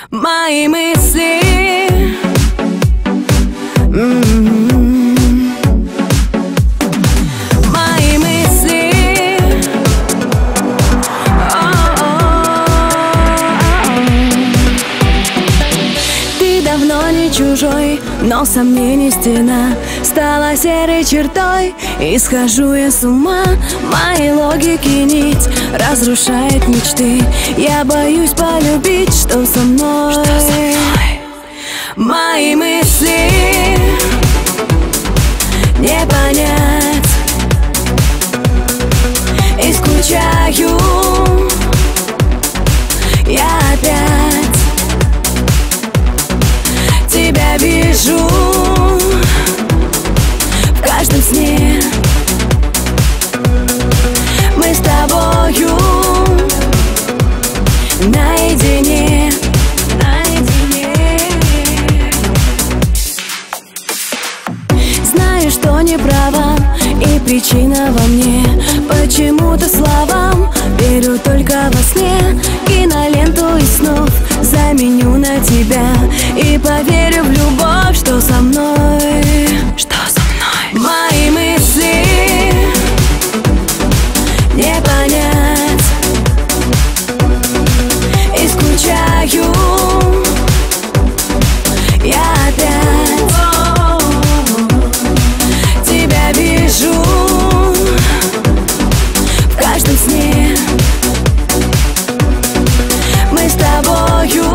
Мои мысли мои мысли. Ты давно не чужой, но сомнений стена стала серой чертой, и схожу я с ума. Моей логики нить разрушает мечты. Я боюсь полюбить, что со мной? Мои мысли не понять, и скучаю я опять. Тебя вижу в каждом сне. Мы с тобою наедине. Знаю, что не права, и причина во мне. Почему-то словам верю только во сне. Киноленту из снов заменю на тебя, и поверю в любовь, что со мной. Что со мной? Мои мысли не понять, и скучаю я опять. Тебя вижу в каждом сне. Мы с тобою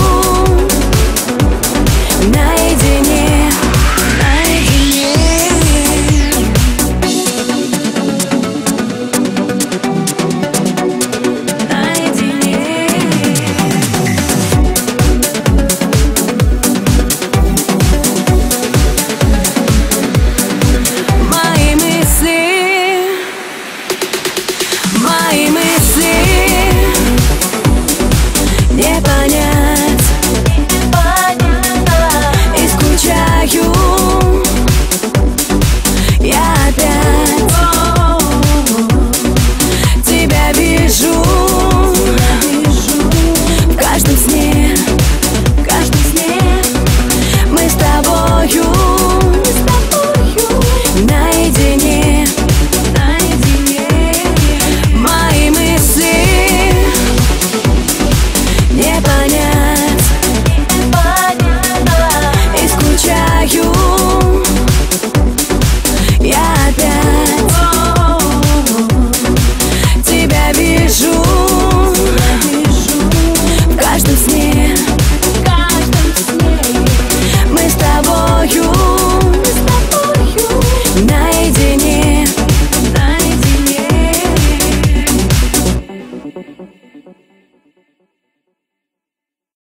наедине. Мои мысли не понять, и скучаю я опять. Тебя вижу в каждом сне. Мы с тобою наедине. Мои мысли не понять, и скучаю я опять. Тебя вижу в каждом сне. Мы с тобою наедине.